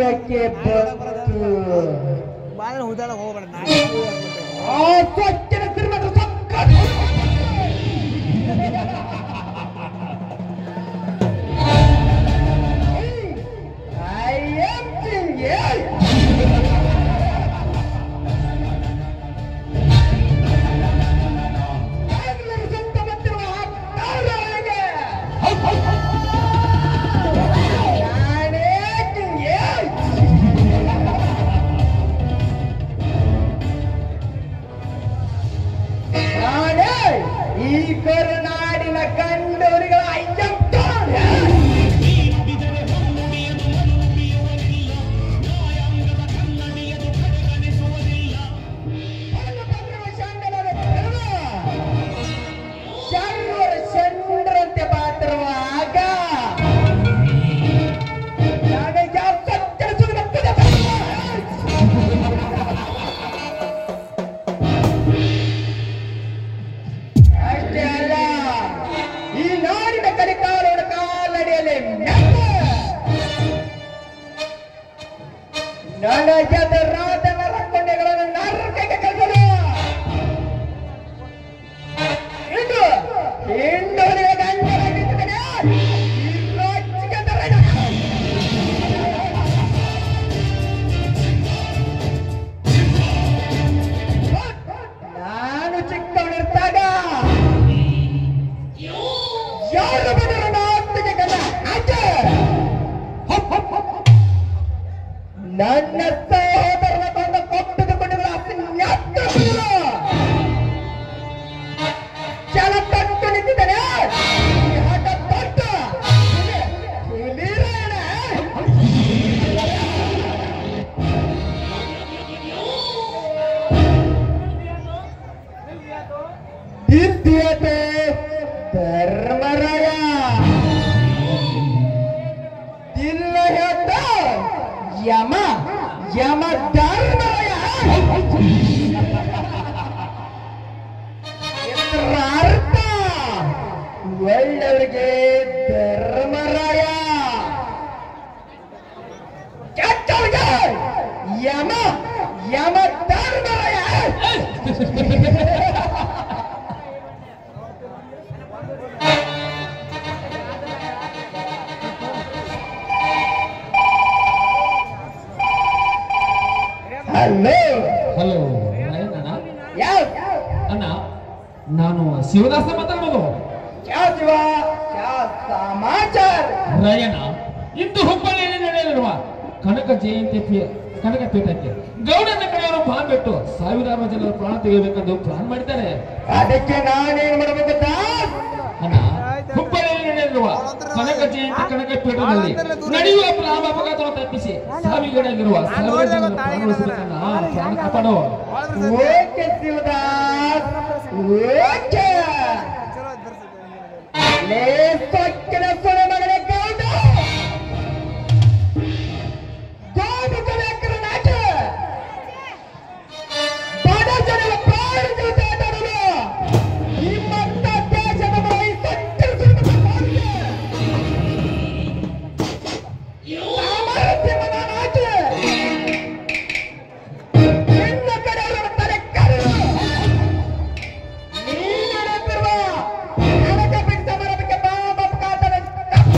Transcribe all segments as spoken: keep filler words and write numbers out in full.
ಸಮಯಕ್ಕೆ ಬಂತು. ಬಾಳ ಉದಾಳ ಹೋಗಬೇಡ ಆ ಸೊಕ್ಕಿನ Tirumala ಸೊಕ್ಕ I am king, yes. ಈ ಕರುನಾಡಿನ ಕಂಡೂರಿಗಳ ಅಯ್ಯಪ್ಪ ಚಂದ್ರ ಚಂದ್ರಂತೆ ಪಾತ್ರವಾಗ ನನಗೆ ಸತ್ಯ ಸುಡುತ್ತದೆ. ಅಷ್ಟೇ ಅಲ್ಲ, ಈ ನಾಡಿನ ಕಲಿಕಾಲದ ಕಾಲಡಿಯಲ್ಲಿ ನನಗೆ ರಾಜನ ರಕ್ಕೊಂಡೆಗಳನ್ನು ನರಕಕ್ಕೆ ಕಳಿಸಲು ಇದು ಹಿಂದೂರಿಗೆ ಗಂಡನಾಗಿದ್ದೇನೆ. ನಾನು ಚಿಕ್ಕವನಿರ್ತಾಗ ಯಾರು ಬಂದರು ನಾಲ್ಕಿಗೆ ಗಂಡ ಆಚೆ ನನ್ನ ಸಹೋದರನ ಬಂದ ಕೊಟ್ಟದ ಕೊಂಡಿಗಳ ಚಲ ತಂಟು ನಿಂತಿದ್ದಾನೆ. ಹಠ ತಂಟ ದಿದ್ಯತೆ ಧರ್ಮರಾಯ ದಿಲ್ಲ ಹೇಳ್ತ ಯಮ ಯಮ ಧರ್ಮರಾಯ ಇದರ ಅರ್ಥ ಒಳ್ಳೆಯವರಿಗೆ ಧರ್ಮರಾಯ, ಕೆಟ್ಟವರಿಗೆ ಯಮ ಯಮ ಧರ್ಮರಾಯ. ಹಲೋ ಹಲೋ ಅಣ್ಣ. ಅಣ್ಣ ನಾನು ಶಿವದಾಸ ಮಾತಾಡೋದು. ಶಿವ ಸಮಾಚಾರ ರಯಣ್ಣ, ಇಂದು ಹುಬ್ಬಳ್ಳಿಯಲ್ಲಿ ನಡೆಯಲಿರುವ ಕನಕ ಜಯಂತಿ ಪೀ- ಕನಕ ಪೀಠಕ್ಕೆ ಗೌಡನ ಕಡೆಯವರು ಪ್ಲಾನ್ ಬಿಟ್ಟು ಸಾವಿರಾರು ಜನರ ಪ್ರಾಣ ತೆಗೆಯಬೇಕೆಂದು ಪ್ಲಾನ್ ಮಾಡಿದ್ದಾರೆ. ಅದಕ್ಕೆ ನಾನೇನ್ ಮಾಡ್ಬೇಕು ಅಣ್ಣ, ಹುಬ್ಬಳ್ಳಿಯಲ್ಲಿ ನಡೆಯಲಿರುವ ಕನಕ ಜಯಂತಿ ಕನಕ ಪೀಠದಲ್ಲಿ ನಡೆಯುವ ಪ್ರಾಣ ಅಪಘಾತವನ್ನು ತಪ್ಪಿಸಿ ಸಾವಿಗೀಡಾಗಿರುವ ಸಾವಿರಾರು ಜನರ ಪ್ರಾಣ ಉಳಿಸಬೇಕನ್ನ ಪ್ರಾಣ ಕಾಪಾಡು. Okay Shivdas okay. ಲೇ ಸೊಕ್ಕಿನ ಸುರ ಮಗನೇ ಗೌಡ ಗೌಡ ಕಲೆಕರ ನಾಟ ಬಡ ಜನರ ಪ್ರಾಣ ಜೊತೆ ಆಡಲು ನಿಮ್ಮಂತ ದೇಶದ ಬಳಿ ಸೊಕ್ಕಿನ ಸುರ ಮಗನೇ ಸಾಮರ್ಥ್ಯ ಮನ ನಾಟ ನಿನ್ನ ಕಡೆಯವರ ತಲೆ ಕರೆದು ನೀ ನಡೆದಿರುವ ಕನಕ ಪೀಠ ಸಮಾರಂಭಕ್ಕೆ ಬಾಬಾ ಕಾತನ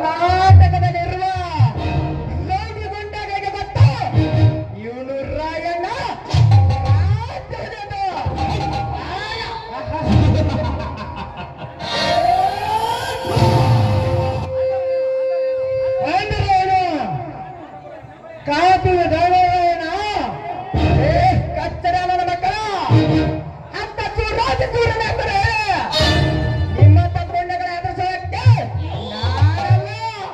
ಕರ್ನಾಟಕದಲ್ಲಿರುವ ಲೋಗಿ ಗುಂಡಗಳಿಗೆ ಮತ್ತು ಇವನು ರಾಯಣ್ಣ ರಾಜ್ಯದ ಕಾಪಿ ದಳನ ಕಚ್ಚಡ ನನ್ನ ಮಕ್ಕಳ ಅಂತ ಸೂರಾಜ ಸೂರನೆಂದರೆ ನಿಮ್ಮ ತಗೊಂಡಗಳ ಎದುರಿಸೋದಕ್ಕೆ ನಾನಲ್ಲ.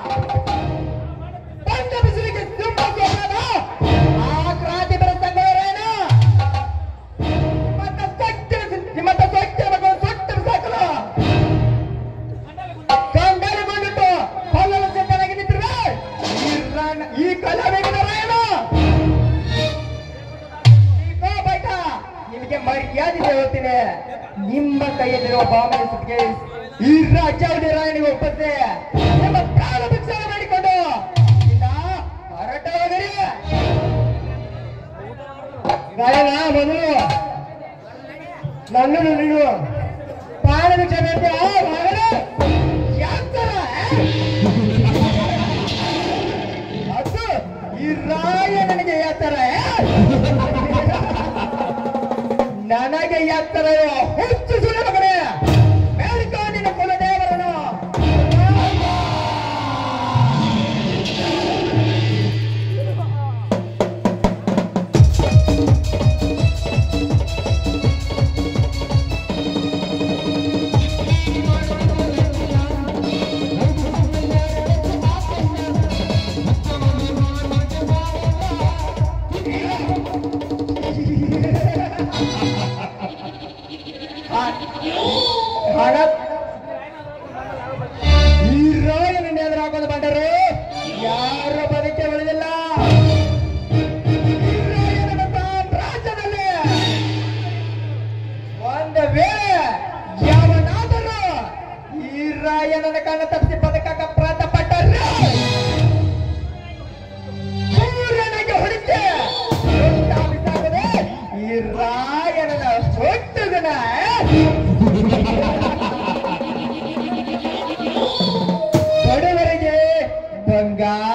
ಬಂದ ಬಿಸಿಲಿಗೆ ತುಂಬ ಸೋಮದ ಆ ಕ್ರಾಂತಿ ಬೆರೆಸಂಗಳೇನು ನಿಮ್ಮತ್ತ ಸೊಕ್ಕ ನಿಮ್ಮತ್ತ ಸೊಕ್ಕ ಮಕ್ಕಳು ಸೊಟ್ಟ ಸಾಕಲು ಕಂಗಾಲಗೊಂಡಿಟ್ಟು ಹೊಲದ ಚೆನ್ನಾಗಿ ನಿಂತಿರುವೆ ಈ ಕಲಾವಿಗನ ರಾಯನು ನಿಮಗೆ ಮರ್ಯಾದೆ ಹೇಳ್ತೀನಿ. ನಿಮ್ಮ ಕೈಯಲ್ಲಿರುವ ಬಾಂಬೆ ಸುತ್ತಿಗೆ ಈ ರಾಜ್ಯಾವಧಿ ರಾಯನಿಗೆ ಒಪ್ಪತ್ತೆ. ನಿಮ್ಮ ಪ್ರಾಣ ಭಿಕ್ಷೆ ಮಾಡಿಕೊಂಡು ಹೊರಟ ಹೋಗರಿ. ರಾಯನ ಮೊದಲು ನನ್ನನ್ನು ನೀನು ಪ್ರಾಣ ಭಿಕ್ಷೆ ಮಾಡ್ತೀಯ ಮಗನೇ ಯಾಕ್ತರ ಅದು ಈ ರಾಯ ನನಗೆ ಯಾತರ ನನಗೆ ಯಾತ್ತರ ಹುಚ್ಚು ಸುಳ್ಳು ಮಗನೇ ಮೇಲ್ಕೊಂಡಿನ ಕುಲದೇವರನು ಈ ರಾಯನನ್ನು ಎದುರು ಹಾಕೊಂಡು ಬಂದರು ಯಾರು ಬದುಕೆ ಉಳಿದಿಲ್ಲ. ಈ ರಾಯನ ಸಾಮ್ರಾಜ್ಯದಲ್ಲಿ ಒಂದು ವೇಳೆ ಯಾವನಾದರೂ ಈ ರಾಯನನ್ನು ಕಣ್ಣ ತಪ್ಪಿಸಿ ಬದುಕಕ್ಕೆ ಪ್ರಯತ್ನ ಪಟ್ಟರೆ ಸೂರ್ಯನಿಗೆ ಹೊಡಿತೆ ಬಿಸಾಕದೆ ಈ ರಾಯನ ಹೊಟ್ಟುಗನ ಬಡವರಿಗೆ ಬಂಗಾರ